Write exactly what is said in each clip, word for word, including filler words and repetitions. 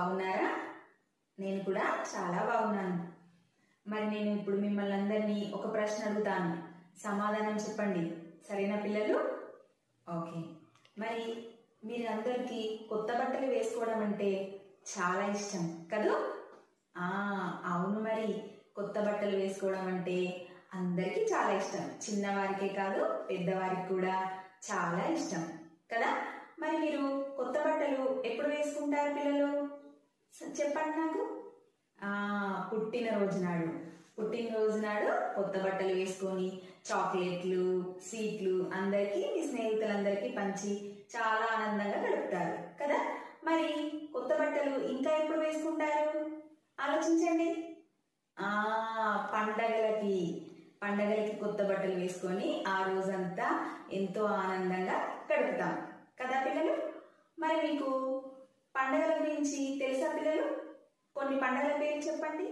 బాగున్నారా? నేను కూడా చాలా బాగున్నాను. మరి నేను ఇప్పుడు మిమ్మల్ని అందరినీ ఒక ప్రశ్న అడుగుతాను, సమాధానం చెప్పండి. సరేనా పిల్లలు? ఓకే. మరి మీరందరికీ కొత్త బట్టలు వేసుకోవడం అంటే చాలా ఇష్టం కదా? ఆ అవును, మరి కొత్త బట్టలు వేసుకోవడం అంటే అందరికీ చాలా ఇష్టం. చిన్నవారికే కాదు, పెద్దవారికి కూడా చాలా ఇష్టం కదా? మరి మీరు కొత్త బట్టలు ఎప్పుడు వేసుకుంటారు పిల్లలు? చెప్పండి నాకు. ఆ పుట్టినరోజు నాడు పుట్టినరోజు నాడు కొత్త బట్టలు వేసుకొని చాక్లెట్లు, స్వీట్లు అందరికీ, మీ స్నేహితులందరికీ పంచి చాలా ఆనందంగా గడుపుతారు కదా? మరి కొత్త బట్టలు ఇంకా ఎప్పుడు వేసుకుంటారు ఆలోచించండి. ఆ పండగలకి పండగలకి కొత్త బట్టలు వేసుకొని ఆ రోజంతా ఎంతో ఆనందంగా గడుపుతాం కదా పిల్లలు? మరి మీకు పండగల గురించి తెలుసా పిల్లలు? కొన్ని పండగల పేరు చెప్పండి.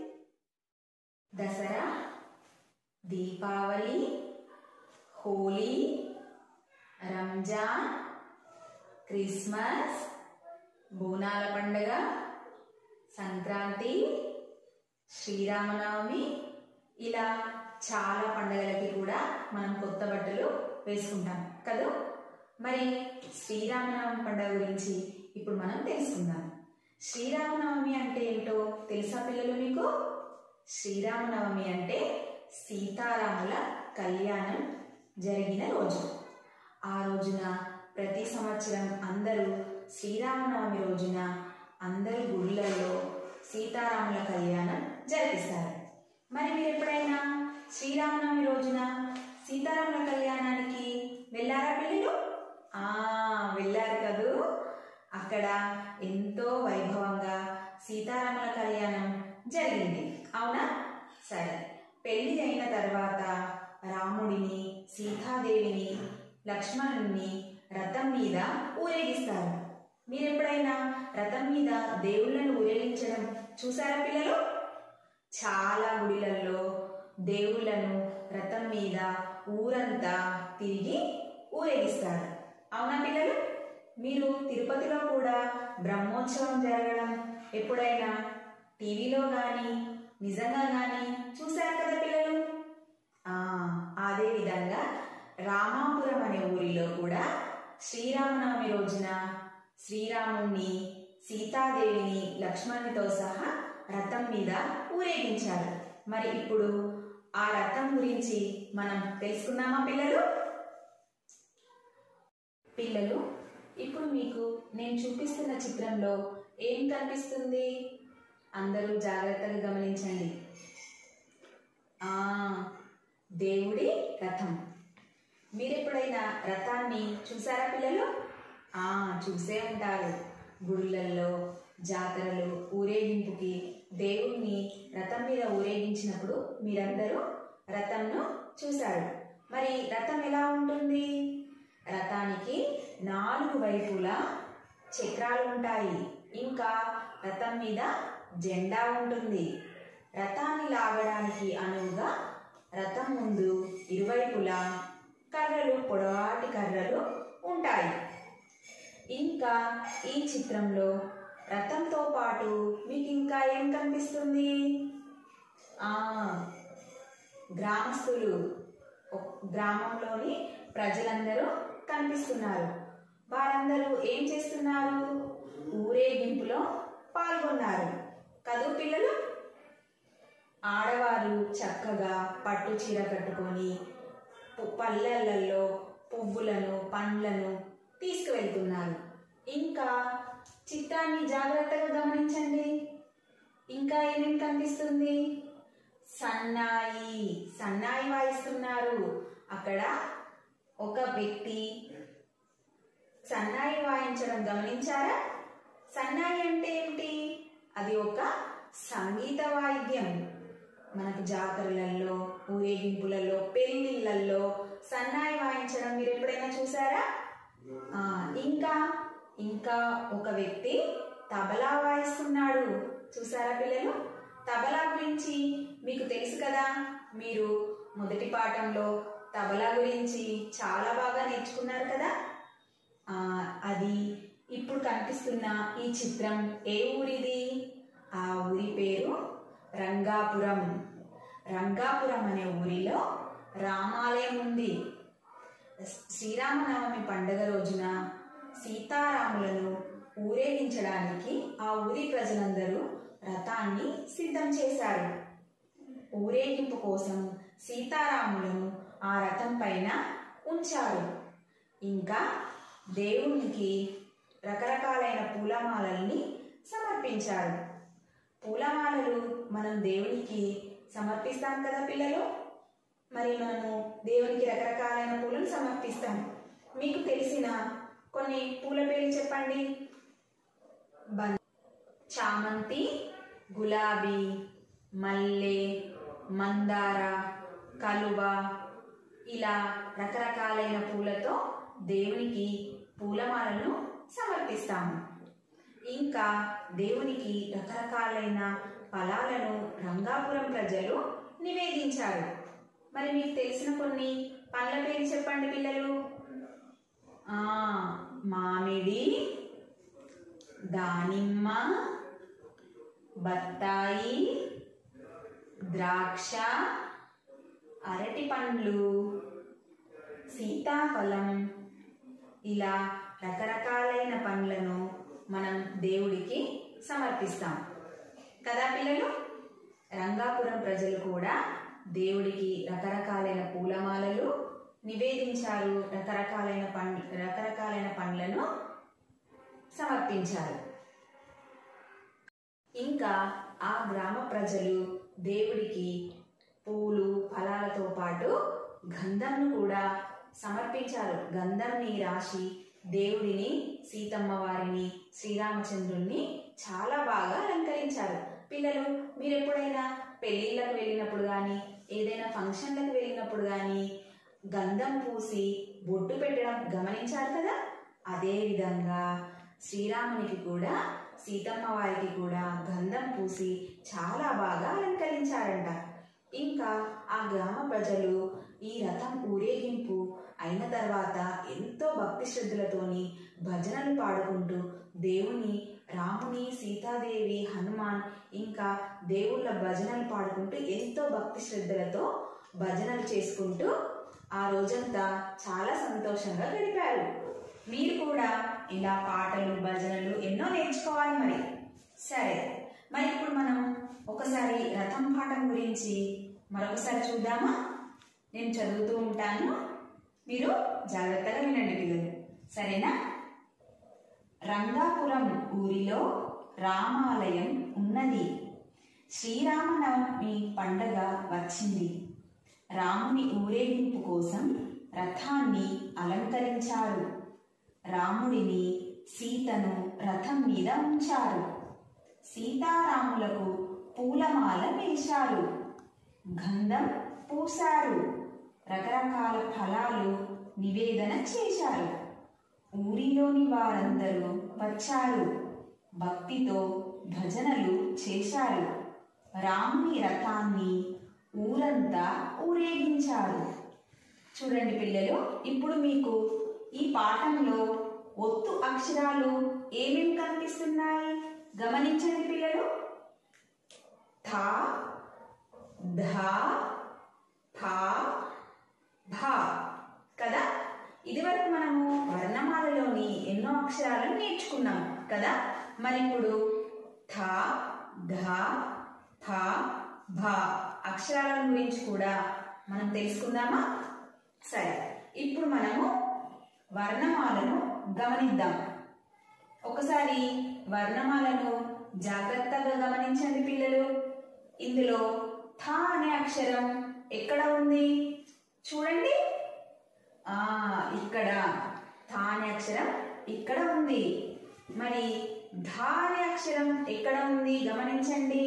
దసరా, దీపావళి, హోలీ, రంజాన్, క్రిస్మస్, బోనాల పండుగ, సంక్రాంతి, శ్రీరామనవమి, ఇలా చాలా పండుగలకి కూడా మనం కొత్త బట్టలు వేసుకుంటాం కదా? మరి శ్రీరామనవమి పండుగ గురించి ఇప్పుడు మనం తెలుసుకుందాం. శ్రీరామనవమి అంటే ఏంటో తెలుసా పిల్లలు మీకు? శ్రీరామనవమి అంటే సీతారాముల కళ్యాణం జరిగిన రోజు. ఆ రోజున ప్రతి సంవత్సరం అందరూ శ్రీరామనవమి రోజున అందరూ గుళ్ళల్లో సీతారాముల కళ్యాణం జరిపిస్తారు. మరి మీరు ఎప్పుడైనా శ్రీరామనవమి రోజున సీతారాముల కళ్యాణానికి వెళ్ళారా పిల్లలు? ఆ వెళ్ళారు కదూ. అక్కడ ఎంతో వైభవంగా సీతారాముల కళ్యాణం జరిగింది, అవునా? సరే, పెళ్లి అయిన తర్వాత రాముడిని, సీతాదేవిని, లక్ష్మణుని రథం మీద ఊరేగిస్తారు. మీరు ఎప్పుడైనా రథం మీద దేవుళ్ళను ఊరేగించడం చూసారా పిల్లలు? చాలా గుడిలలో దేవుళ్ళను రథం మీద ఊరంతా తిరిగి ఊరేగిస్తారు, అవునా పిల్లలు? మీరు తిరుపతిలో కూడా బ్రహ్మోత్సవం జరగడం ఎప్పుడైనా టీవీలో కానీ నిజంగా కానీ చూశారు కదా పిల్లలు? అదే విధంగా రామాపురం అనే ఊరిలో కూడా శ్రీరామనవమి రోజున శ్రీరాముణ్ణి, సీతాదేవిని, లక్ష్మణునితో సహా రథం మీద ఊరేగించారు. మరి ఇప్పుడు ఆ రథం గురించి మనం తెలుసుకున్నామా పిల్లలు? పిల్లలు, ఇప్పుడు మీకు నేను చూపిస్తున్న చిత్రంలో ఏం కనిపిస్తుంది? అందరూ జాగ్రత్తగా గమనించండి. ఆ దేవుడి రథం. మీరు ఎప్పుడైనా రథాన్ని చూసారా పిల్లలు? ఆ చూసే ఉంటారు. గుళ్ళల్లో, జాతరలు, ఊరేగింపుకి దేవుణ్ణి రథం మీద ఊరేగించినప్పుడు మీరందరూ రథంను చూశారు. మరి రథం ఎలా ఉంటుంది? రథానికి నాలుగు వైపులా చక్రాలు ఉంటాయి. ఇంకా రథం మీద జెండా ఉంటుంది. రథాన్ని లాగడానికి అనువుగా రథం ముందు ఇరువైపులా కర్రలు, పొడవాటి కర్రలు ఉంటాయి. ఇంకా ఈ చిత్రంలో రథంతో పాటు మీకు ఇంకా ఏం కనిపిస్తుంది? ఆ గ్రామస్తులు, గ్రామంలోని ప్రజలందరూ కనిపిస్తున్నారు. వారందరూ ఏం చేస్తున్నారు? ఊరేగింపులో పాల్గొన్నారు కదూ పిల్లలు? ఆడవారు చక్కగా పట్టు చీర కట్టుకొని పల్లెలలో పువ్వులను, పండ్లను తీసుకువెళ్తున్నారు. ఇంకా చిత్రాన్ని జాగ్రత్తగా గమనించండి. ఇంకా ఏమేమి కనిపిస్తుంది? సన్నాయి సన్నాయి వాయిస్తున్నారు. అక్కడ ఒక వ్యక్తి సన్నాయి వాయించడం గమనించారా? సన్నాయి అంటే ఏమిటి? అది ఒక సంగీత వాయిద్యం. మనకు జాతరలలో, ఊరేగింపులలో, పెళ్లిళ్లలో సన్నాయి వాయించడం మీరు ఎప్పుడైనా చూసారా? ఇంకా ఇంకా ఒక వ్యక్తి తబలా వాయిస్తున్నాడు. చూసారా పిల్లలు? తబలా గురించి మీకు తెలుసు కదా? మీరు మొదటి పాఠంలో తబలా గురించి చాలా బాగా నేర్చుకున్నారు కదా? అది ఇప్పుడు కనిపిస్తున్న ఈ చిత్రం ఏ ఊరిది? ఆ ఊరి పేరు రంగాపురం. రంగాపురం అనే ఊరిలో రామాలయం ఉంది. శ్రీరామనవమి పండుగ రోజున సీతారాములను ఊరేగించడానికి ఆ ఊరి ప్రజలందరూ రథాన్ని సిద్ధం చేశారు. ఊరేగింపు కోసం సీతారాములను ఆ రథం పైన ఉంచారు. ఇంకా దేవునికి రకరకాలైన పూలమాలల్ని సమర్పించారు. పూలమాలలు మనం దేవునికి సమర్పిస్తాం కదా పిల్లలు. మరి మనము దేవునికి రకరకాలైన పూలను సమర్పిస్తాం. మీకు తెలిసిన కొన్ని పూల పేర్లు చెప్పండి. చామంతి, గులాబీ, మల్లె, మందార, కలువ, ఇలా రకరకాలైన పూలతో దేవునికి పూలమాలను సమర్పిస్తాము. ఇంకా దేవునికి రకరకాలైన ఫలాలను రంగాపురం ప్రజలు నివేదించారు. మరి మీకు తెలిసిన కొన్ని పండ్ల పేర్లు చెప్పండి పిల్లలు. ఆ మామిడి, దానిమ్మ, బత్తాయి, ద్రాక్ష, అరటి పండ్లు, సీతాఫలం, ఇలా రకరకాలైన పండ్లను మనం దేవుడికి సమర్పిస్తాం కదా పిల్లలు. రంగాపురం ప్రజలు కూడా దేవుడికి రకరకాలైన పూలమాలలు నివేదించారు. రకరకాలైన పండ్ల రకరకాలైన పండ్లను సమర్పించారు. ఇంకా ఆ గ్రామ ప్రజలు దేవుడికి పూలు ఫలాలతో పాటు గంధంను కూడా సమర్పించారు. గంధంని రాసి దేవుడిని, సీతమ్మ వారిని, శ్రీరామచంద్రుణ్ణి చాలా బాగా అలంకరించారు. పిల్లలు, మీరు ఎప్పుడైనా పెళ్ళిళ్ళకు వెళ్ళినప్పుడు కానీ ఏదైనా ఫంక్షన్లకు వెళ్ళినప్పుడు కానీ గంధం పూసి బొట్టు పెట్టడం గమనించారు కదా. అదే విధంగా శ్రీరామునికి కూడా, సీతమ్మ వారికి కూడా గంధం పూసి చాలా బాగా అలంకరించారంట. ఇంకా ఆ గ్రామ ప్రజలు ఈ రథం ఊరేగింపు అయిన తర్వాత ఎంతో భక్తి శ్రద్ధలతోని భజనలు పాడుకుంటూ దేవుని, రాముని, సీతాదేవి, హనుమాన్ ఇంకా దేవుళ్ళ భజనలు పాడుకుంటూ ఎంతో భక్తి శ్రద్ధలతో భజనలు చేసుకుంటూ ఆ రోజంతా చాలా సంతోషంగా గడిపారు. మీరు కూడా ఇలా పాటలు, భజనలు ఎన్నో నేర్చుకోవాలి మరి. సరే, మరి ఇప్పుడు మనం ఒకసారి రథం పాఠం గురించి మరొకసారి చూద్దామా? నేను చదువుతూ ఉంటాను, మీరు జాగ్రత్తగా వినండి పిల్లలు, సరేనా? రంగాపురం ఊరిలో రామాలయం ఉన్నది. శ్రీరామనవమి పండగ వచ్చింది. రాముని ఊరేగింపు కోసం రథాన్ని అలంకరించారు. రాముడిని, సీతను రథం మీద ఉంచారు. సీతారాములకు పూలమాల వేశారు. గంధం పూశారు. రకరకాల ఫలాలు నివేదన చేశారు. ఊరిలోని వారందరూ వచ్చారు. భక్తితో భజనలు చేశారు. రాముని రథాన్ని ఊరంతా ఊరేగించారు. చూడండి పిల్లలు, ఇప్పుడు మీకు ఈ పాఠంలో ఒత్తు అక్షరాలు ఏమేమి కనిపిస్తున్నాయి గమనించండి పిల్లలు. థ, ధ, ఫ, భ కదా. ఇదివరకు మనము వర్ణమాలలోని ఎన్నో అక్షరాలను నేర్చుకున్నాం కదా. మరి ఇప్పుడు థ, ధ, ఫ, భ అక్షరాల గురించి కూడా మనం తెలుసుకుందామా? సరే, ఇప్పుడు మనము వర్ణమాలను గమనిద్దాం. ఒకసారి వర్ణమాలను జాగ్రత్తగా గమనించండి పిల్లలు. ఇందులో థ అనే అక్షరం ఎక్కడ ఉంది చూడండి. ఆ ఇక్కడ థ అనే అక్షరం ఇక్కడ ఉంది. మరి ధ అనే అక్షరం ఎక్కడ ఉంది గమనించండి.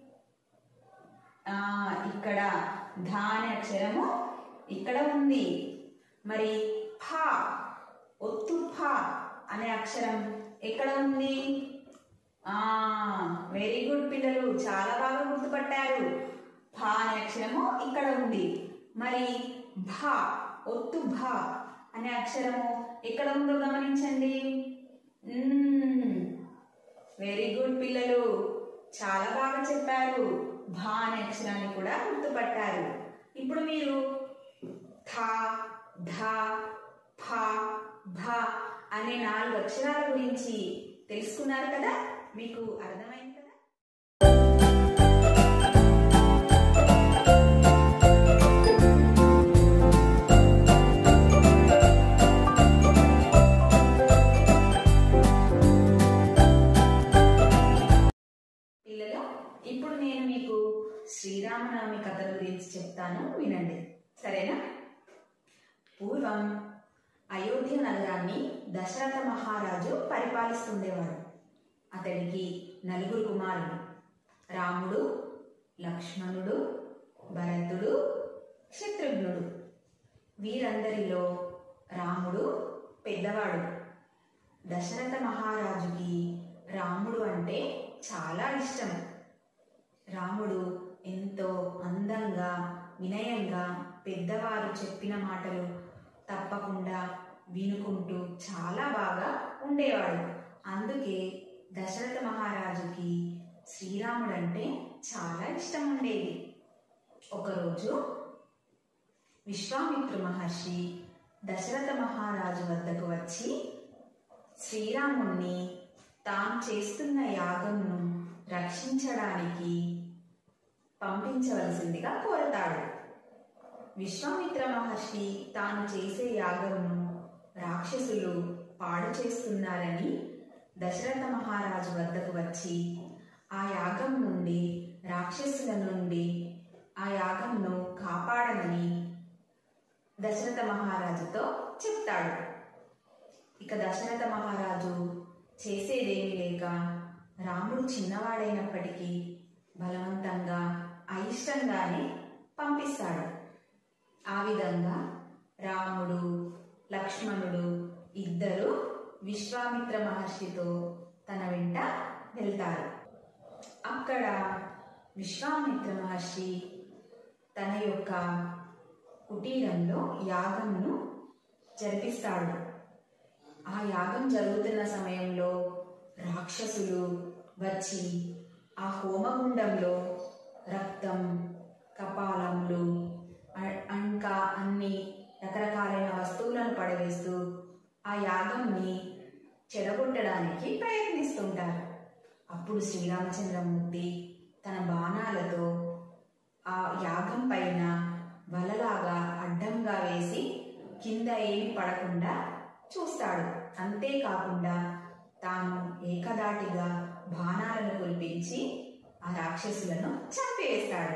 ఆ ఇక్కడ ధ అనే అక్షరము ఇక్కడ ఉంది. మరి ఫ, ఒత్తు ఫ అనే అక్షరం ఎక్కడ ఉంది? ఆ వెరీ గుడ్ పిల్లలు, చాలా బాగా గుర్తుపట్టారు. ఫ అనే అక్షరము ఇక్కడ ఉంది. మరి భ, ఒత్తు భ అనే అక్షరము ఎక్కడ ఉందో గమనించండి. వెరీ గుడ్ పిల్లలు, చాలా బాగా చెప్పారు. భా అనే అక్షరాన్ని కూడా గుర్తుపట్టారు. ఇప్పుడు మీరు థ, ధ, ఫ, భ అనే నాలుగు అక్షరాల గురించి తెలుసుకున్నారు కదా? మీకు అర్థమైంది కదా? పిల్లలు, ఇప్పుడు నేను మీకు శ్రీరామనవమి కథల గురించి చెప్తాను, వినండి. సరేనా? పూర్వం అయోధ్య నగరాన్ని దశరథ మహారాజు పరిపాలిస్తుండేవాడు. అతడికి నలుగురు కుమారులు: రాముడు, లక్ష్మణుడు, భరతుడు, శత్రుఘ్నుడు. వీరందరిలో రాముడు పెద్దవాడు. దశరథ మహారాజుకి రాముడు అంటే చాలా ఇష్టం. రాముడు ఎంతో అందంగా, వినయంగా, పెద్దవారు చెప్పిన మాటలు తప్పకుండా వినుకుంటూ చాలా బాగా ఉండేవాడు. అందుకే దశరథ మహారాజుకి శ్రీరాముడు అంటే చాలా ఇష్టం ఉండేది. ఒకరోజు విశ్వామిత్ర మహర్షి దశరథ మహారాజు వద్దకు వచ్చి శ్రీరాముణ్ణి తాను చేస్తున్న యాగంను రక్షించడానికి పంపించవలసిందిగా కోరతాడు. విశ్వామిత్ర మహర్షి తాను చేసే యాగంను రాక్షసులు పాడు చేస్తున్నారని దశరథ మహారాజు వద్దకు వచ్చి ఆ యాగం నుండి, రాక్షసుల నుండి ఆ యాగంను కాపాడమని దశరథ మహారాజుతో చెప్తాడు. ఇక దశరథ మహారాజు చేసేదేమీ లేక రాముడు చిన్నవాడైనప్పటికీ బలవంతంగా అయిష్టంగానే పంపిస్తాడు. ఆ విధంగా రాముడు, లక్ష్మణుడు ఇద్దరు విశ్వామిత్ర మహర్షితో తన వెంట వెళ్తారు. అక్కడ విశ్వామిత్ర మహర్షి తన యొక్క కుటీరంలో యాగంను జరిపిస్తాడు. ఆ యాగం జరుగుతున్న సమయంలో రాక్షసులు వచ్చి ఆ హోమగుండంలో రక్తం, కపాలములు, ఇంకా అన్ని రకరకాలైన వస్తువులను పడవేస్తూ ఆ యాగంని చెడగొట్టడానికి ప్రయత్నిస్తుంటారు. అప్పుడు శ్రీరామచంద్రమూర్తి తన బాణాలతో ఆ యాగం పైన వలలాగా అడ్డంగా వేసి కింద ఏమి పడకుండా చూస్తాడు. అంతేకాకుండా తాను ఏకదాటిగా బాణాలను కురిపించి ఆ రాక్షసులను చంపివేస్తాడు.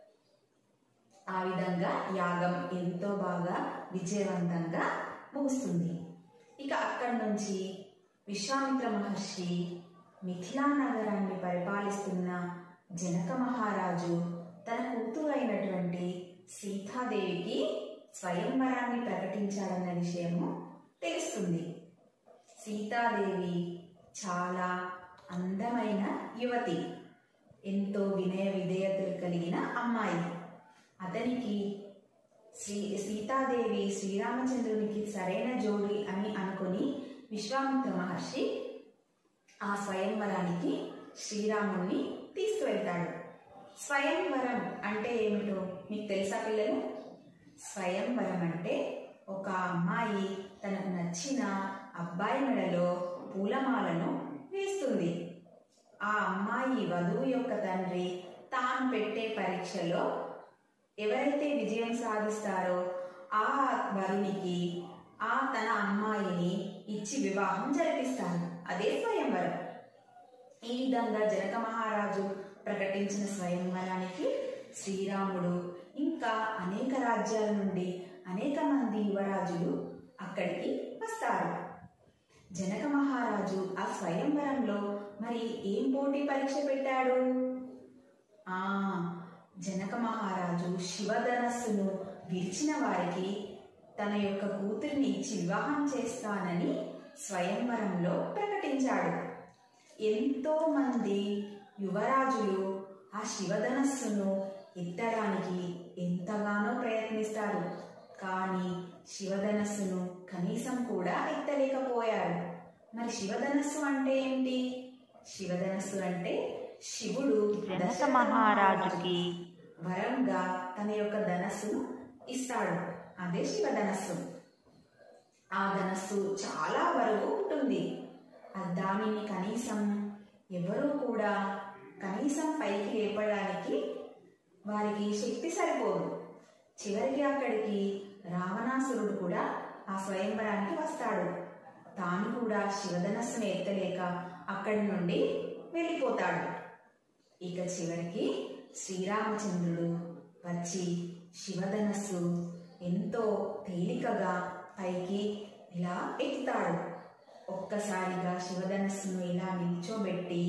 ఆ విధంగా యాగం ఎంతో బాగా విజయవంతంగా ముగుస్తుంది. ఇక అక్కడి నుంచి విశ్వామిత్ర మహర్షి మిథిలా నగరాన్ని పరిపాలిస్తున్న జనక మహారాజు తన కూతురు అయినటువంటి సీతాదేవికి స్వయంవరాన్ని ప్రకటించాడన్న విషయము తెలుస్తుంది. సీతాదేవి చాలా అందమైన యువతి, ఎంతో వినయ విధేయతలు కలిగిన అమ్మాయి. అతనికి శ్రీ సీతాదేవి శ్రీరామచంద్రునికి సరైన జోడి అని అనుకుని విశ్వామిత్ర మహర్షి ఆ స్వయంవరానికి శ్రీరాముణ్ణి తీసుకువెళ్తాడు. స్వయంవరం అంటే ఏమిటో మీకు తెలుసా పిల్లలు? స్వయంవరం అంటే ఒక అమ్మాయి తనకు నచ్చిన అబ్బాయి మెడలో పూలమాలను వేస్తుంది. ఆ అమ్మాయి వధువు యొక్క తండ్రి తాను పెట్టే పరీక్షలో ఎవరైతే విజయం సాధిస్తారో ఆ వరునికి ఆ తన అమ్మాయిని ఇచ్చి వివాహం జరిపిస్తారు. అదే స్వయంవరం. ఈ విధంగా జనక మహారాజు ప్రకటించిన స్వయంవరానికి శ్రీరాముడు ఇంకా అనేక రాజ్యాల నుండి అనేక మంది యువరాజులు అక్కడికి వస్తారు. జనక మహారాజు ఆ స్వయంవరంలో మరి ఏం పోటీ పరీక్ష పెట్టాడు? ఆ జనక మహారాజు శివధనస్సును విరిచిన వారికి తన యొక్క కూతురిని ఇచ్చి వివాహం చేస్తానని స్వయంవరంలో ప్రకటించాడు. ఎంతో మంది యువరాజులు ఆ శివధనస్సును ఎత్తడానికి ఎంతగానో ప్రయత్నిస్తారు. కానీ శివధనస్సును కనీసం కూడా ఎత్తలేకపోయారు. మరి శివధనస్సు అంటే ఏంటి? శివధనస్సు అంటే శివుడు జనక మహారాజుకి వరంగా తన యొక్క ధనస్సును ఇస్తాడు. అదే శివధనస్సు. ఆ ధనస్సు చాలా బరువు ఉంటుంది. దానిని కనీసం ఎవరూ కూడా కనీసం పైకి లేపడానికి వారికి శక్తి సరిపోదు. చివరికి అక్కడికి రావణాసురుడు కూడా ఆ స్వయంవరానికి వస్తాడు. తాను కూడా శివధనస్సును ఎత్తలేక అక్కడి నుండి వెళ్ళిపోతాడు. ఇక చివరికి శ్రీరామచంద్రుడు వచ్చి శివధనస్సు ఎంతో తేలికగా పైకి ఇలా ఎత్తుతాడు. ఒక్కసారిగా శివధనస్సును ఇలా నిల్చోబెట్టి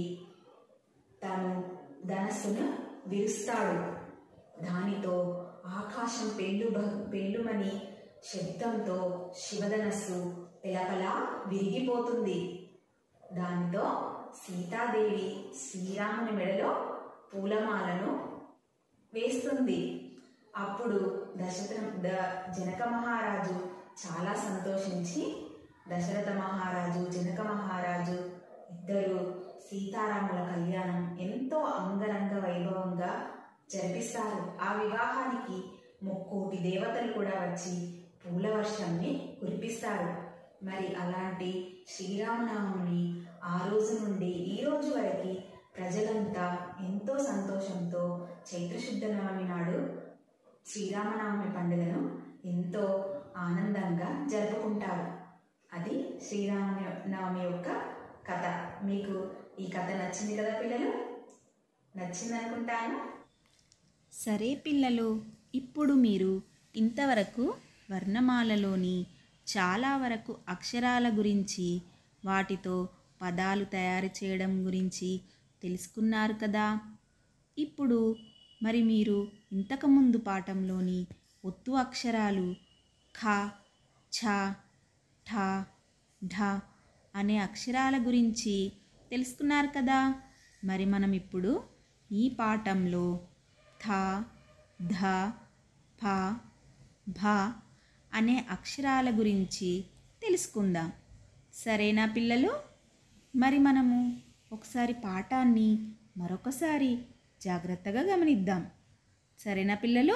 తను ధనస్సును విరుస్తాడు. దానితో ఆకాశం పెండు పెండుమని శబ్దంతో శివధనస్సు పెలపలా విరిగిపోతుంది. దానితో సీతాదేవి శ్రీరాముని మెడలో పూలమాలను వేస్తుంది. అప్పుడు దశరథ ద జనక మహారాజు చాలా సంతోషించి దశరథ మహారాజు జనక మహారాజు ఇద్దరు సీతారాముల కళ్యాణం ఎంతో అంగరంగ వైభవంగా జరిపిస్తారు. ఆ వివాహానికి ముక్కోటి దేవతలు కూడా వచ్చి పూల వర్షాన్ని కురిపిస్తారు. మరి అలాంటి శ్రీరామనవమిని ఆ రోజు నుండి ఈ రోజు వరకు ప్రజలంతా ఎంతో సంతోషంతో చైత్రశుద్ధ నవమి నాడు శ్రీరామనవమి పండుగను ఎంతో ఆనందంగా జరుపుకుంటారు. అది శ్రీరామనవమి యొక్క కథ. మీకు ఈ కథ నచ్చింది కదా పిల్లలు? నచ్చింది అనుకుంటాను. సరే పిల్లలు, ఇప్పుడు మీరు ఇంతవరకు వర్ణమాలలోని చాలా వరకు అక్షరాల గురించి, వాటితో పదాలు తయారు చేయడం గురించి తెలుసుకున్నారు కదా. ఇప్పుడు మరి మీరు ఇంతకుముందు పాఠంలోని ఒత్తు అక్షరాలు ఖ, ఛ, ఠ, ఢ అనే అక్షరాల గురించి తెలుసుకున్నారు కదా. మరి మనం ఇప్పుడు ఈ పాఠంలో థ, ధ, ఫ, భ అనే అక్షరాల గురించి తెలుసుకుందాం. సరేనా పిల్లలు? మరి మనము ఒకసారి పాఠాన్ని మరొకసారి జాగ్రత్తగా గమనిద్దాం. సరేనా పిల్లలు?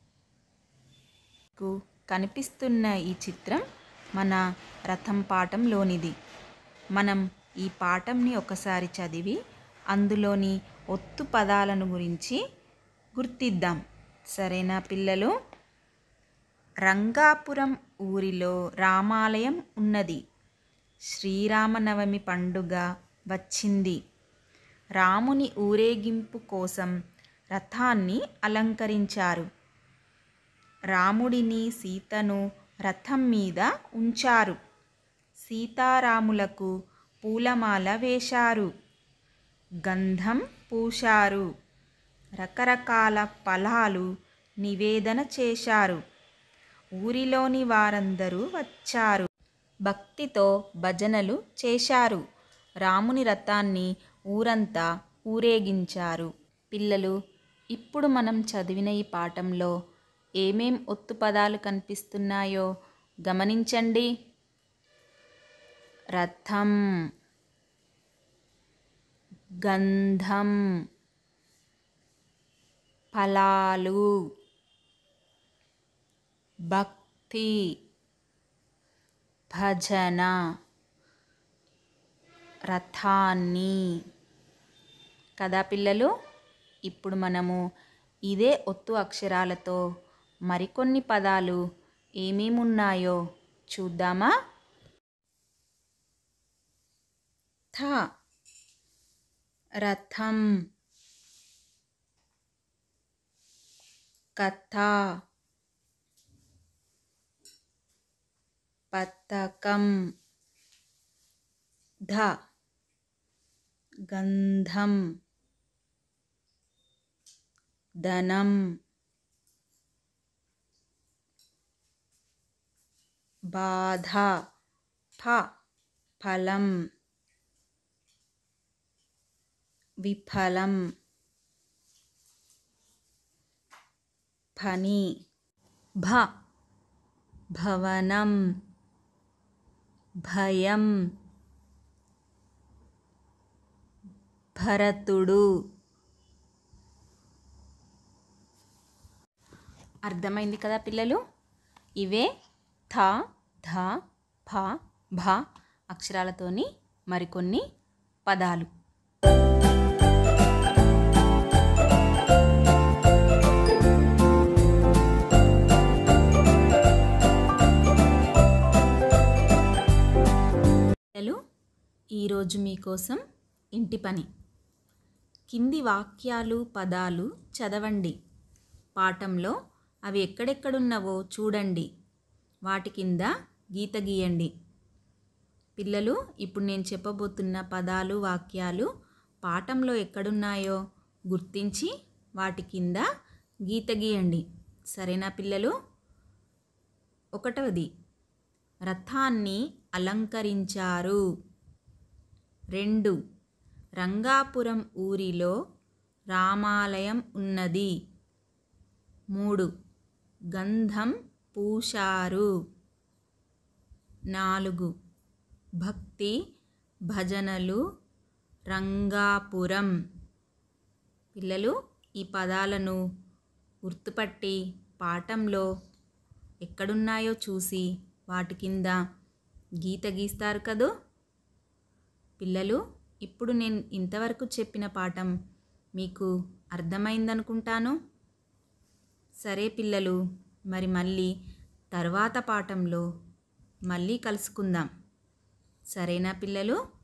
కనిపిస్తున్న ఈ చిత్రం మన రథం పాఠంలోనిది. మనం ఈ పాఠంని ఒకసారి చదివి అందులోని ఒత్తు పదాలను గురించి గుర్తిద్దాం. సరేనా పిల్లలు? రంగాపురం ఊరిలో రామాలయం ఉన్నది. శ్రీరామనవమి పండుగ వచ్చింది. రాముని ఊరేగింపు కోసం రథాన్ని అలంకరించారు. రాముడిని సీతను రథం మీద ఉంచారు. సీతారాములకు పూలమాల వేశారు. గంధం పూశారు. రకరకాల ఫలాలు నివేదన చేశారు. ఊరిలోని వారందరూ వచ్చారు. భక్తితో భజనలు చేశారు. రాముని రథాన్ని ఊరంతా ఊరేగించారు. పిల్లలు, ఇప్పుడు మనం చదివిన ఈ పాఠంలో ఏమేం ఒత్తు పదాలు కనిపిస్తున్నాయో గమనించండి. రథం, గంధం, ఫలాలు, భక్తి, భజన, రథాన్ని. కదా పిల్లలు? ఇప్పుడు మనము ఇదే ఒత్తు అక్షరాలతో మరికొన్ని పదాలు ఏమేమి ఉన్నాయో చూద్దామా? థ, రథం, కథ, పతకం, ధ, గంధం, ధనం, బాధ, ఫ, ఫలం, విఫలం, పని, భ, భవనం, భయం, భరతుడు. అర్థమైంది కదా పిల్లలు? ఇవే థ, ధ, ఫ, భ అక్షరాలతోని మరికొన్ని పదాలు. పిల్లలు, ఈరోజు మీకోసం ఇంటి పని. కింది వాక్యాలు పదాలు చదవండి. పాఠంలో అవి ఎక్కడెక్కడున్నవో చూడండి. వాటి కింద గీత గీయండి. పిల్లలు, ఇప్పుడు నేను చెప్పబోతున్న పదాలు వాక్యాలు పాఠంలో ఎక్కడున్నాయో గుర్తించి వాటి కింద గీత గీయండి. సరేనా పిల్లలు? ఒకటవది, రథాన్ని అలంకరించారు. రెండు, రంగాపురం ఊరిలో రామాలయం ఉన్నది. మూడు, గంధం పూశారు. నాలుగు, భక్తి భజనలు రంగాపురం. పిల్లలు, ఈ పదాలను గుర్తుపట్టి పాఠంలో ఎక్కడున్నాయో చూసి వాటి కింద గీత గీస్తారు కదూ. పిల్లలు, ఇప్పుడు నేను ఇంతవరకు చెప్పిన పాఠం మీకు అర్థమైందనుకుంటాను. సరే పిల్లలు, మరి మళ్ళీ తర్వాత పాఠంలో మళ్ళీ కలుసుకుందాం. సరేనా పిల్లలు?